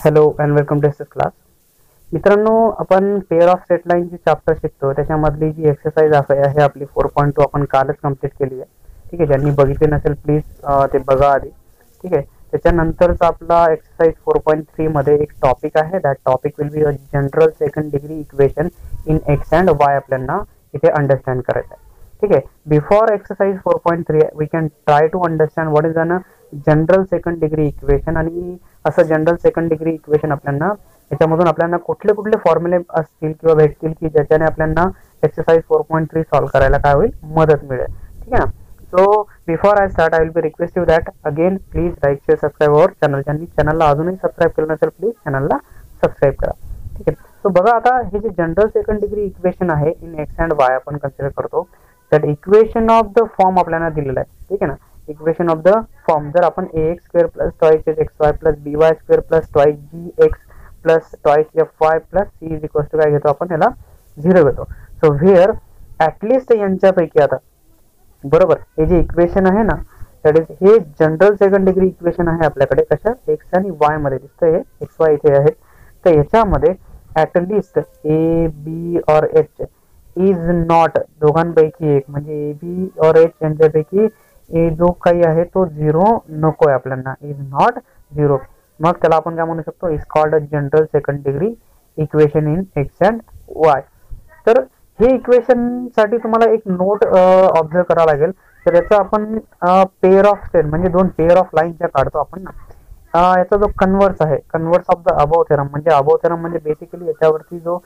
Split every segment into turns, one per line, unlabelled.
Hello and welcome to this class. मित्रांनो, आपण pair of straight लाईनची चॅप्टर शिकतो. त्याच्यामधली जी एक्सरसाइज आहे आपली 4.2 आपण कालच कंप्लीट केली आहे. ठीक आहे, ज्यांनी बघितले नसेल प्लीज ते बघा आधी. ठीक आहे, त्याच्यानंतरचा आपला एक्सरसाइज 4.3 मध्ये एक टॉपिक आहे. That topic will be a general second degree equation in x and y आपल्याला इथे अंडरस्टँड करायचं आहे. ठीक आहे, before exercise 4.3 we can try to understand what is an general second degree equation. आणि असं जनरल सेकंड डिग्री इक्वेशन आपल्याला याच्यामधून आपल्याला कुठले कुठले फॉर्म्युले असतील किंवा भेटतील की ज्याच्याने आपल्याला एक्सरसाइज 4.3 सॉल्व्ह करायला काय होईल, मदत मिळेल. ठीक आहे ना. So before I start I will be request you that again please like share subscribe our channel. ज्यांनी चॅनलला अजूनही सबस्क्राईब केलं नसेल प्लीज चॅनलला सबस्क्राईब करा. ठीक आहे. सो बघा, आता हे जे जनरल सेकंड डिग्री इक्वेशन आहे इन एक्स अँड वाय आपण कन्सिडर करतो. That equation of the form आपल्याला दिलेला आहे. ठीक आहे ना. इक्वेशन ऑफ द फॉर्म जर आपण ax square plus twice xy plus by square plus twice gx plus twice fy plus c is equal to काय घेतो आपण, याला 0 घेतो. सो व्हेअर ऍटलिस्ट यांच्यापैकी आता बरोबर हे जे इक्वेशन आहे ना, दॅट इज हे जनरल सेकंड डिग्री इक्वेशन आहे आपल्याकडे. कशा एक्स आणि वाय मध्ये दिसतं, हे एक्स वाय इथे आहेत. तर याच्यामध्ये ऍटलिस्ट ए बी और एच इज नॉट, दोघांपैकी एक म्हणजे ए बी और एच यांच्यापैकी ए जो काही आहे तो 0 नको आहे आपल्याला, इज नॉट 0. मग त्याला आपण काय म्हणू शकतो, is called a general second degree equation in x and y. तर हे इक्वेशन साठी तुम्हाला एक नोट ऑब्झर्व करावं लागेल. तर याचा आपण पेअर ऑफ स्टेट म्हणजे दोन पेअर ऑफ लाईन ज्या काढतो आपण ना, याचा जो कन्वर्स आहे, converse of the above theorem म्हणजे बेसिकली याच्यावरती जो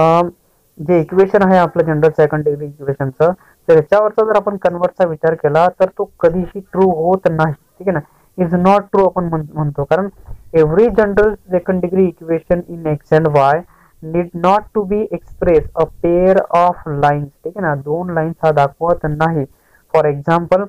जे इक्वेशन आहे आपलं जनरल सेकंड डिग्री इक्वेशनचं, तर याच्यावरचा जर आपण कन्वर्टचा विचार केला तर तो कधीही ट्रू होत नाही. ठीक आहे ना. इज नॉट ट्रू आपण म्हणतो, कारण every general second degree equation in x and y need not to be express a pair of lines. ठीक आहे ना, दोन लाईन्स हा दाखवत नाही. फॉर एक्झाम्पल,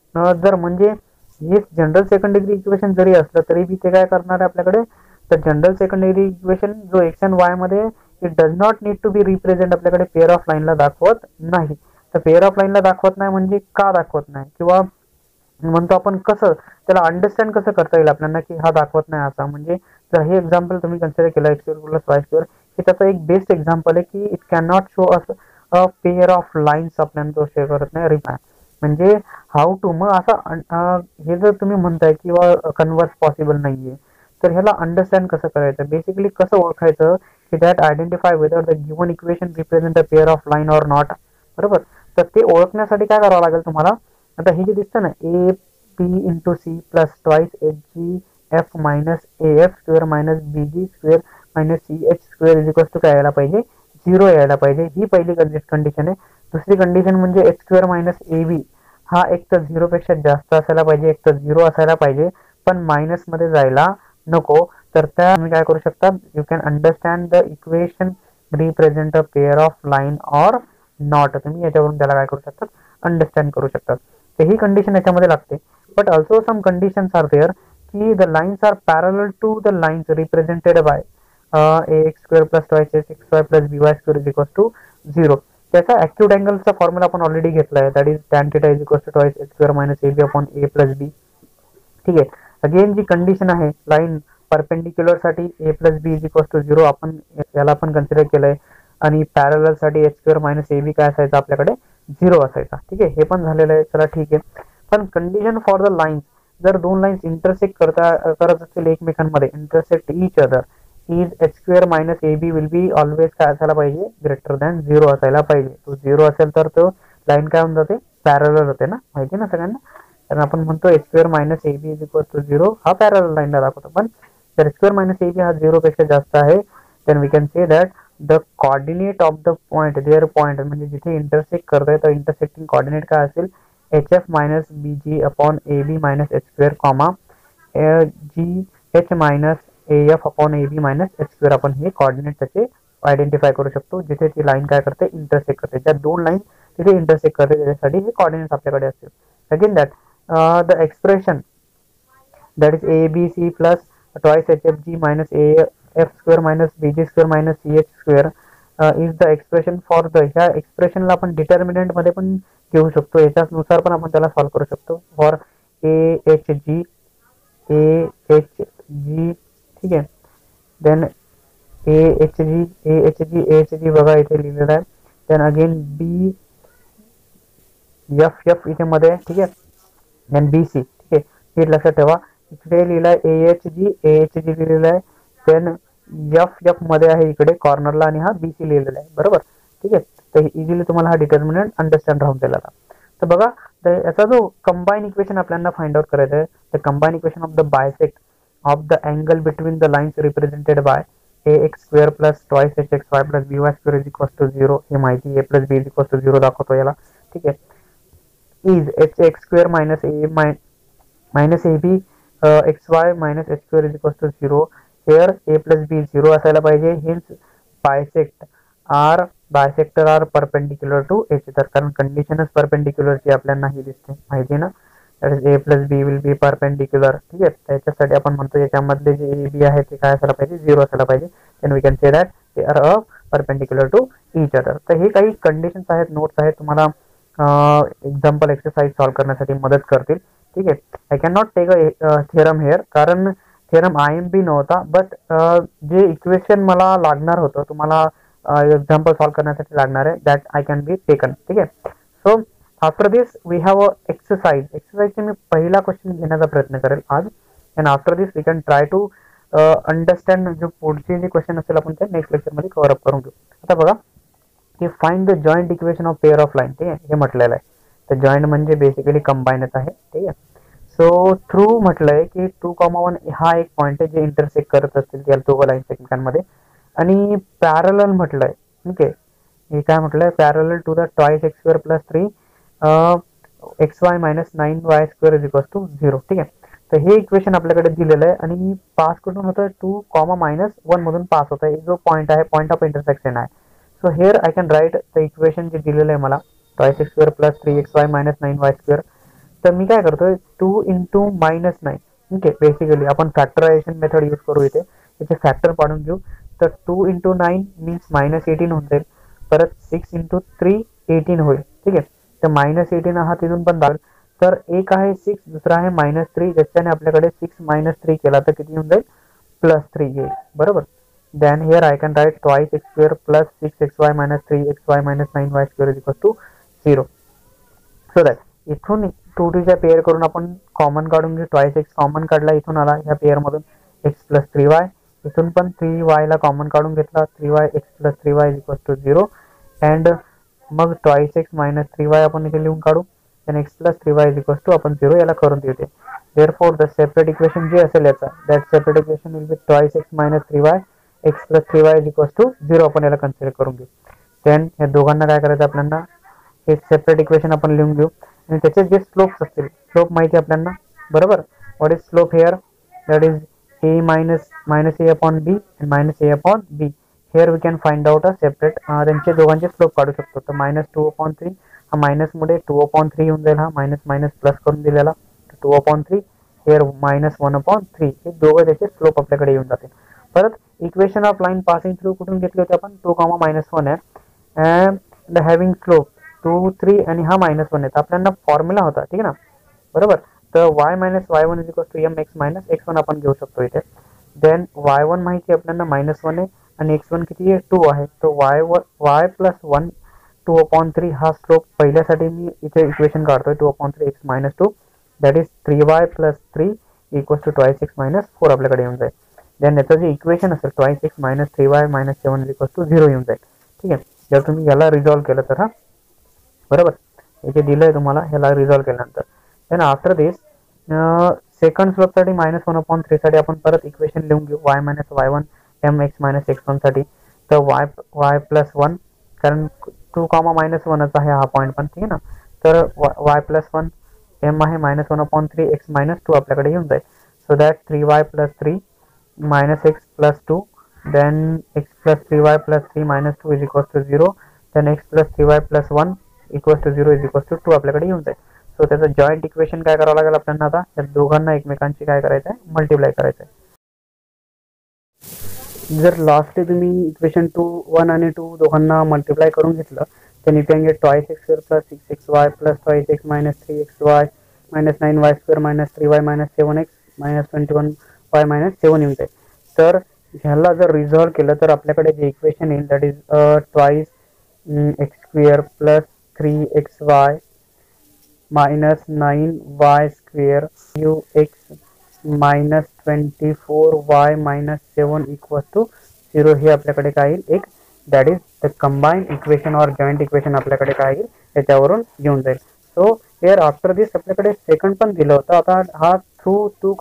जर म्हणजे हे जनरल सेकंड डिग्री इक्वेशन जरी असलं तरी बी ते काय करणार आहे आपल्याकडे, तर जनरल सेकंड डिग्री इक्वेशन जो एक्स अँड वाय मध्ये it does not need to be represent आपल्याकडे पेअर ऑफ लाईनला दाखवत नाही. तर पेअर ऑफ लाईनला दाखवत नाही म्हणजे का दाखवत नाही, किंवा म्हणतो आपण कसं त्याला अंडरस्टँड कसं करता येईल आपल्याला की हा दाखवत नाही असा. म्हणजे जर हे एक्झाम्पल तुम्ही कन्सिडर केलं x square plus y square, हे त्याचं एक बेस्ट एक्झाम्पल आहे की it can not show us a pair of lines आपल्याला तो शो करत नाही. म्हणजे हाऊ टू, मग असं हे जर तुम्ही म्हणताय किंवा कन्वर्स पॉसिबल नाहीये, तर ह्याला अंडरस्टँड कसं करायचं, बेसिकली कसं ओळखायचं की that identify whether the given equation represent a pair of line or not. बरोबर. तर ते ओळखण्यासाठी काय करावं लागेल तुम्हाला, आता हे जे दिसतं ना a p into c plus twice h g f minus a f square minus b g square minus c h square is equal to काय यायला पाहिजे, 0 यायला पाहिजे. ही पहिली कंडिशन आहे. दुसरी कंडिशन म्हणजे h square minus a b हा एक तर 0 पेक्षा जास्त असायला पाहिजे, एक तर 0 असायला पाहिजे, पण मायनस मध्ये जायला नको. तर त्या तुम्ही काय करू शकता, you can understand the equation represent a pair of line or not. तुम्ही याच्यावरून त्याला काय करू शकतात, अंडरस्टँड करू शकतात. तर ही कंडिशन याच्यामध्ये लागते. But also some conditions are there की the lines are parallel to the lines represented by x square plus twice x y plus b y square is equal to 0. त्याचा ऍक्यूट अँगलचा formula आपण already घेतला आहे, that is tan theta is equal to twice x square minus a b upon a plus b. ठीक आहे. Again जी condition आहे line perpendicular साठी a plus B is equal to 0 आपण याला पण कन्सिडर केलंय. आणि पॅरलल साठी h square minus a b काय असायचा आपल्याकडे, 0 असायचा. ठीक आहे, हे पण झालेलं आहे. चला ठीक आहे. पण कंडिशन फॉर द लाईन्स, जर दोन लाईन्स इंटरसेक्ट करत असतील एकमेकांमध्ये, intersect each other, is h square minus a b will be always काय असायला पाहिजे, ग्रेटर दॅन 0 असायला पाहिजे. तो 0 असेल तर तो लाईन काय होऊन जाते, पॅरलल होते ना, माहिती ना सगळ्यांना. कारण आपण म्हणतो h square minus a b is equal to 0 हा पॅरलल लाईनला दाखवतो. पण जर h square minus a b हा 0 पेक्षा जास्त आहे, then we can say that the coordinate of the point, their point म्हणजे जिथे इंटरसेक्ट करताय तर इंटरसेक्टिंग कोऑर्डिनेट काय असेल, h f minus b g upon a b minus h square comma g h minus a f upon a b minus h square. आपण हे coordinate त्याचे identify करू शकतो जिथे ती लाईन काय करते, इंटरसेक्ट करते. ज्या दोन लाईन तिथे इंटरसेक्ट करते त्याच्यासाठी हे कोऑर्डिनेट्स आपल्याकडे असतील. Again that the expression that is a b c plus twice hfg minus a f square minus bg square minus ch square is the expression for the, ह्या एक्सप्रेशनला आपण डिटर्मिनंट मध्ये पण घेऊ शकतो, याच्यानुसार पण आपण त्याला सॉल्व्ह करू शकतो. For a h g a h g. ठीक आहे. देन AHG बघा इथे लिहिलेलं आहे. देन अगेन BFF इथे मध्ये आहे, ठीक आहे. देन BC, ठीक आहे. हे लक्षात ठेवा, इकडे लिहिलं आहे AHG लिहिलेलं आहे. देन FF मध्ये आहे इकडे कॉर्नरला आणि हा BC लिहिलेला आहे, बरोबर, ठीक आहे. तर इझिली तुम्हाला हा डिटर्मिनंट अंडरस्टँड राहून जाईल. तर बघा, याचा जो कंबाईन इक्वेशन आपल्याला फाइंड आउट करायचं आहे, the combine equation of the bisect of the angle between the lines represented by ax square plus twice hxy plus by square is equal to 0, हे माहिती, a plus b is equal to 0 दाखवतो याला, ठीक आहे. Is hx square minus ab xy minus h square is equal to 0. Here a plus b 0 असायला पाहिजे. Hence bisector are perpendicular to h. तर कारण कंडिशनच परपेंडिक्युलरची आपल्याला ही दिसते, माहिती ना, that is a plus b will be perpendicular, ठीक आहे. त्याच्यासाठी आपण म्हणतो याच्यामधले जे a b आहे ते काय असायला पाहिजे, 0 असायला पाहिजे. Then we can say that they are perpendicular to each other. तर हे काही कंडिशन्स आहेत, नोट्स आहेत, तुम्हाला एक्झाम्पल एक्सरसाइज सॉल्व्ह करण्यासाठी मदत करतील, ठीक आहे. I can not take a theorem here, कारण थिअरम IMP नव्हता, बट जे इक्वेशन मला लागणार होतं, तुम्हाला एक्झाम्पल सॉल्व्ह करण्यासाठी लागणार आहे, that I can be taken, ठीक आहे. So after this we have a एक्सरसाइजचे मी पहिला क्वेश्चन घेण्याचा प्रयत्न करेल आज. And after this we can try to understand जो पुढचे जे क्वेश्चन असेल आपण ते नेक्स्ट लेक्चरमध्ये कव्हर अप करून घेऊ. आता बघा, की find the joint equation of pair of line, ठीक आहे, हे म्हटलेलं आहे. तर जॉईंट म्हणजे बेसिकली कंबाईनच आहे, ठीक आहे. सो थ्रू म्हटलंय की 2,1 हा एक पॉईंट आहे जे इंटरसेक्ट करत असतील त्या दोघं लाईन्स एकमेकांमध्ये. आणि पॅरलल म्हटलंय, ठीक आहे. हे काय म्हटलंय, parallel to the twice x square plus 3 xy minus 9y square is equal to 0, ठीक आहे. तर हे इक्वेशन आपल्याकडे दिलेलं आहे आणि पास कुठून होतं, 2,-1 मधून पास होत आहे. जो पॉईंट आहे, पॉईंट ऑफ इंटरसेक्शन आहे. So here I can write the equation जे दिलेलं आहे मला, twice x square plus 3xy minus 9y square. तर मी काय करतोय, 2 इंटू मायनस 9, ठीक आहे. बेसिकली आपण फॅक्टरायझेशन मेथड यूज करू इथे, त्याचे फॅक्टर पाडून घेऊ. तर 2 इंटू 9 मीन्स मायनस 18 होऊन जाईल. परत 6 इंटू 3 18 होईल, ठीक आहे. तर मायनस 18 हा तिथून पण दाल. तर एक आहे 6, दुसरा आहे मायनस 3, ज्याच्याने आपल्याकडे 6 मायनस 3 केला तर किती होऊन जाईल, प्लस 3 येईल, बरोबर. Then here I can write twice x square plus 6xy minus 3xy minus 9y square is equal to 0. So that इथून 2च्या पेअर करून आपण कॉमन काढून घेऊ. ट्वाइस एक्स कॉमन काढला, इथून आला ह्या पेअर मधून एक्स प्लस 3y. इथून पण 3y ला कॉमन काढून घेतला, 3y x plus 3y is equal to 0. And मग ट्वाइस एक्स मायनस 3y आपण इथे लिहून काढू. Then x plus 3y is equal to आपण 0 याला करून देऊ. देअरफॉर द सेपरेट इक्वेशन जे असेल याचा, that separate equation will be twice x minus 3y x plus 3y is equal to 0 आपण याला कन्सिडर करून घेऊ. देन या दोघांना काय करायचं आपल्याला, हे सेपरेट इक्वेशन आपण लिहून घेऊ. आणि त्याचे जे स्लोप्स असतील, स्लोप माहिती आपल्याला, बरोबर. What is slope here, that is a minus a upon b and minus a upon b. Here we can find out a separate त्यांचे दोघांचे स्लोप काढू शकतो. तर -2/3 हा मायनस मध्ये 2/3 येऊन जाईल. हा मायनस मायनस प्लस करून दिलेला 2/3. हेअर -1/3. हे दोघं त्याचे स्लोप आपल्याकडे येऊन जातील. परत equation of line passing through कुठून घेतले होते आपण, 2,-1 आहे अँड हॅव्हिंग स्लोप 2, 3 आणि हा -1 आहे. तर आपल्याला फॉर्म्युला होता, ठीक आहे ना, बरोबर. तर y minus y1 is equal to mx minus x1 आपण घेऊ शकतो इथे. देन y1 माहिती आपल्याला -1 आहे आणि x1 किती आहे, 2 आहे. तर y प्लस 1 2/3 हा स्लोप पहिल्यासाठी मी इथे इक्वेशन काढतोय, 2/3 x minus 2 that is 3y plus 3 equal to twice x minus 4 आपल्याकडे येऊन जाईल. देन याचं जे इक्वेशन असेल twice x minus 3y minus 7 equal to 0 येऊन जाईल, ठीक आहे. जर तुम्ही याला रिझॉल्व्ह केलं तर, हा बरोबर, हे जे दिलंय तुम्हाला ह्याला रिझॉल्व्ह केल्यानंतर. Then after this second slope साठी -1/3 साठी आपण परत इक्वेशन लिहून घेऊ, y minus y1 mx minus x1 साठी. तर y प्लस 1, कारण 2,-1 आहे हा पॉईंट पण, ठीक आहे ना. तर y प्लस 1 m आहे -1/3 x मायनस 2 आपल्याकडे येऊन जाईल. So that 3y plus 3 minus x plus 2 then x plus 3y plus 3 minus 2 is equal to 0. Then x plus 3y plus 1 equal to 0 is equal to 2 आपल्याकडे येऊन जाईल. So त्याचं joint equation काय करावं लागेल आपल्याला, आता या दोघांना एकमेकांची काय करायचं आहे, मल्टिप्लाय करायचं आहे. जर लास्टली तुम्ही इक्वेशन 1 आणि 2 दोघांना मल्टिप्लाय करून घेतलं तर इथे twice x square plus 6xy plus twice x minus 3xy minus 9y square minus 3y minus 7x minus 21y minus 7 येऊन जाईल. तर ह्याला जर रिझॉल्व केलं तर आपल्याकडे जे इक्वेशन येईल that is twice x square plus 3xy minus 9y square you x minus 24y minus 7 equals to 0 हे आपल्याकडे काय येईल एक that is the combined equation और जॉइंट इक्वेशन आपल्याकडे काय येईल त्याच्यावरून येऊन जाईल. सो हिअर आफ्टर दिस आपल्याकडे सेकंड पण दिलं होतं. आता हा थ्रू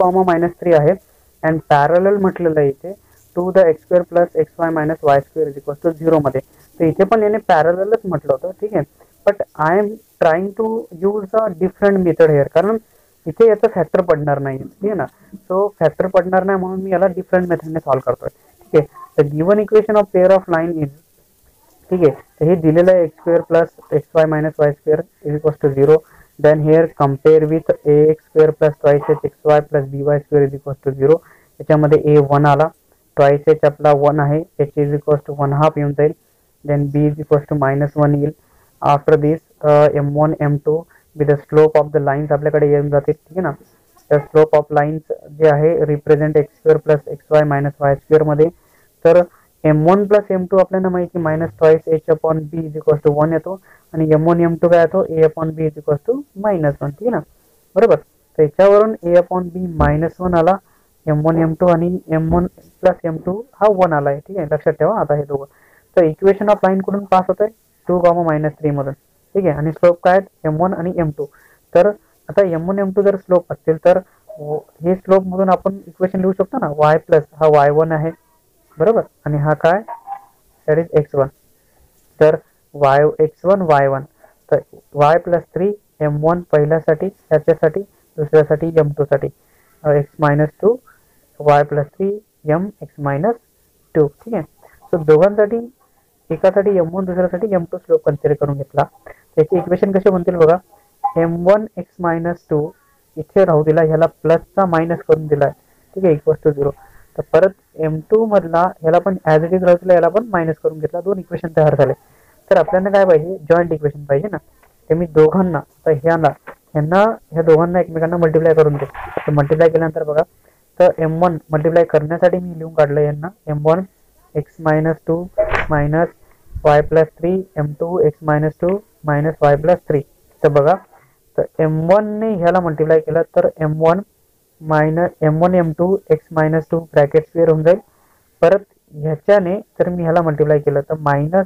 2, आहे अँड पॅरलल म्हटलेलं आहे इथे to the x square plus x y minus y square is equal to 0 मध्ये. तर इथे पण याने पॅरलच म्हटलं होतं. ठीक आहे, but I am trying to use a different method here, कारण इथे याचं फॅक्टर पडणार नाही. ठीक आहे ना, सो फॅक्टर पडणार नाही म्हणून मी याला डिफरंट मेथडने सॉल्व्ह करतोय. ठीक आहे, the given equation of pair of line is, ठीक आहे, तर हे दिलेलं आहे x square plus x y minus y square is equal to 0. Then here compare with a x square plus twice x y plus b y square is equal to 0. याच्यामध्ये ए 1 आला, twice H आपला 1 आहे, H is equal to 1/2 येऊन जाईल. Then b is equal to -1 येईल. After this m1 m2 with the slope of the lines आपल्याकडे येऊन जाते. ठीक आहे ना, तर स्लोप ऑफ लाईन्स जे आहे represent x square plus x y minus y square मध्ये. तर m1 प्लस m2 आपल्याला माहिती minus twice h upon b is equal to 1 येतो आणि m1 m2 काय येतो a upon b is equal to -1. ठीक आहे ना, बरोबर. तर याच्यावरून ए अपॉन बी -1 आला, m1 m2 आणि m1 प्लस m2 हा 1 आला आहे. ठीक आहे, लक्षात ठेवा आता हे दोघं. तर इक्वेशन ऑफ लाईन कडून पास होत आहे 2, -3 मधून. ठीक आहे, आणि स्लोप काय आहेत m1 आणि m2. तर आता m1 m2 जर स्लोप असतील तर हे स्लोप मधून आपण इक्वेशन लिहू शकतो ना, y प्लस हा y1 आहे, बरोबर, आणि हा काय दॅट इज x1. तर x1 y1, तर y प्लस 3 m1 पहिल्यासाठी, त्याच्यासाठी दुसऱ्यासाठी m2 साठी x minus 2 y plus 3 m x minus 2. ठीक आहे, सो दोघांसाठी एकासाठी m1 दुसऱ्यासाठी m2 स्लोप कन्सिडर करून घेतला. त्याचे इक्वेशन कसे बनतील बघा, m1 x मायनस 2 इथे राहू दिला, ह्याला प्लसचा मायनस करून दिलाय. ठीक आहे, इक्वल टू 0. तर परत m2 मधला ह्याला पण ॲज इट इज राहू दिला, याला पण मायनस करून घेतला, 2 इक्वेशन तयार झाले. तर आपल्याला काय पाहिजे, जॉईंट इक्वेशन पाहिजे ना. ते मी दोघांना, तर ह्या दोघांना एकमेकांना मल्टिप्लाय करून दे. तर मल्टिप्लाय केल्यानंतर बघा, तर m1 मल्टिप्लाय करण्यासाठी मी लिहून काढलं यांना m1 x minus 2 minus y plus 3 m2 x minus 2 minus y plus 3. तर बघा, तर m1 ने ह्याला मल्टिप्लाय केलं तर m1 m2 x minus 2 bracket square होऊन जाईल. परत ह्याच्याने जर मी ह्याला मल्टिप्लाय केलं तर minus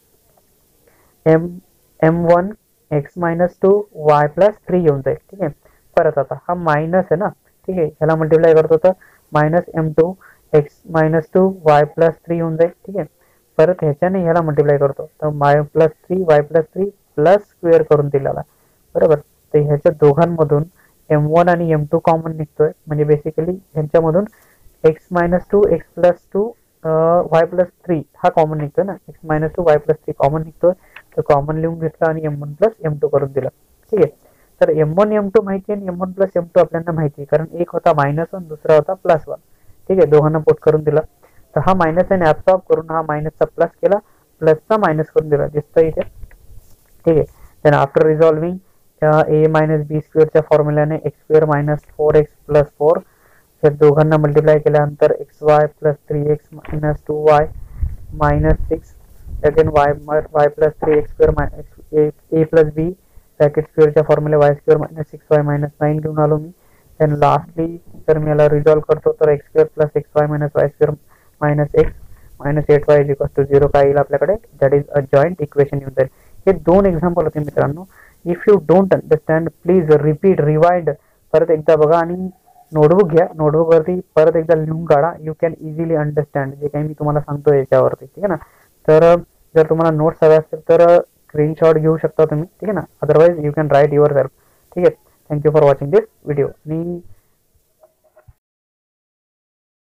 m1 x minus 2 y plus 3 येऊन जाईल. ठीक आहे, परत आता हा मायनस आहे ना. ठीक आहे, ह्याला मल्टिप्लाय करतो तर minus m2 x minus 2 y plus 3 येऊन जाईल. ठीक आहे, परत ह्याच्याने ह्याला मल्टिप्लाय करतो तर y plus 3 y plus 3 plus square करून दिलेला, बरोबर. तर ह्याच्या दोघांमधून m1 आणि m2 कॉमन निघतोय, म्हणजे बेसिकली ह्यांच्यामधून x minus 2 x plus 2 y plus 3 हा कॉमन निघतोय ना, x minus 2 y plus 3 common निघतोय. तर कॉमन लिहून घेतला आणि m1 प्लस m2 करून दिला. ठीक आहे, तर m1 m2 माहिती आहे आणि m1 प्लस m2 आपल्याला माहिती आहे, कारण एक होता -1 दुसरा होता +1. ठीक आहे, दोघांना पोट करून दिला. तर हा मायनस आहे ऍब्सॉर्ब करून हा मायनसचा प्लस केला, प्लसचा मायनस करून दिला, दिसतं इथे. ठीक आहे, then after resolving a minus b स्क्वेअरच्या फॉर्म्युल्याने x square minus 4x plus 4, तर दोघांना मल्टिप्लाय केल्यानंतर xy plus 3x minus 2y minus 6, again y plus 3x square minus a plus b bracket स्क्वेअरच्या formula y square minus 6y minus 9 घेऊन आलो मी. Then lastly जर मी याला रिझॉल्व करतो तर x square plus xy minus y square minus x minus 8y is equal to 0 काय येईल आपल्याकडे, that is a joint equation येऊन जाईल. हे 2 एक्झाम्पल होते मित्रांनो. If you don't understand please repeat rewind, परत एकदा बघा आणि नोटबुक घ्या, नोटबुकवरती परत एकदा लिहून काढा. यू कॅन इझिली अंडरस्टँड जे काही मी तुम्हाला सांगतो याच्यावरती. ठीक आहे ना, तर जर तुम्हाला नोट्स हवे असतील तर स्क्रीनशॉट घेऊ शकता तुम्ही. ठीक आहे ना, otherwise you can write yourself. ठीक आहे, thank you for watching this video. आणि